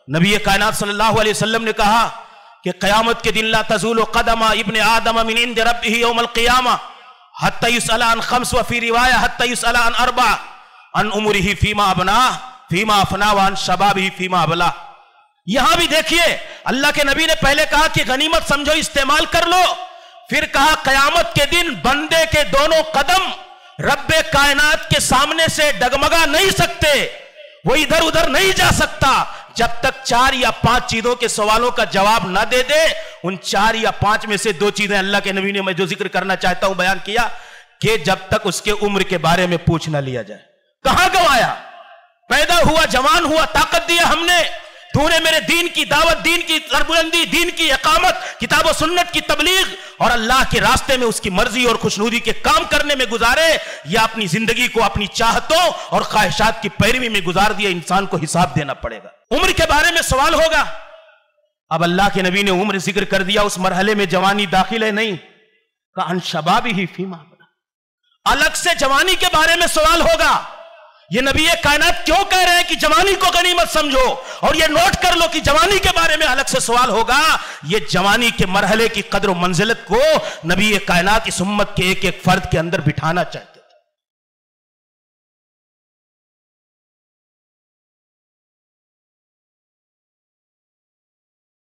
نبی کائنات صلی اللہ علیہ وسلم نے کہا کہ قیامت کے دن لا تزول قدم ابن آدم من عند ربه یوم القیامہ حتی یسأل عن خمس وفی روایہ حتی یسأل عن اربع عن عمره فیما ابناہ فیما افنا وعن شبابہ فیما ابلا. یہاں بھی دیکھیے اللہ کے نبی نے پہلے کہا کہ غنیمت سمجھو استعمال کر لو، پھر کہا قیامت کے دن بندے کے دونوں قدم رب کائنات کے سامنے سے ڈگمگا نہیں سکتے، وہ ادھر ادھر نہیں جا سکتا جب تک 4 یا 5 چیزوں کے سوالوں کا جواب نہ دے دے. ان 4 یا 5 میں سے 2 چیزیں اللہ کے نبی نے میں جو ذکر کرنا چاہتا ہوں بیان کیا کہ جب تک اس کے عمر کے بارے میں پوچھ نہ لیا جائے. کہاں گوایا؟ پیدا ہوا، جوان ہوا، طاقت دیا ہم نے، تو نے میرے دین کی دعوت، دین کی سربلندی، دین کی اقامت، کتاب و سنت کی تبلیغ اور اللہ کے راستے میں اس کی مرضی اور خوشنودی کے کام کرنے میں گزارے یا اپنی زندگی کو اپنی چاہتوں اور خواہشات کی پیروی میں گزار دیا. انسان کو حساب دینا پڑے گا. عمر کے بارے میں سوال ہوگا. اب اللہ کے نبی نے عمر ذکر کر دیا، اس مرحلے میں جوانی داخل ہے نہیں، کہ ان شبابہ فیما ابلا، الگ سے جوانی کے بارے میں سوال ہوگا. یہ نبی کائنات کیوں کہہ رہے ہیں کہ جوانی کو غنیمت سمجھو، اور یہ نوٹ کر لو کہ جوانی کے بارے میں الگ سے سوال ہوگا. یہ جوانی کے مرحلے کی قدر و منزلت کو نبی کائنات اس امت کے ایک ایک فرد کے اندر بٹھانا چاہتے ہیں.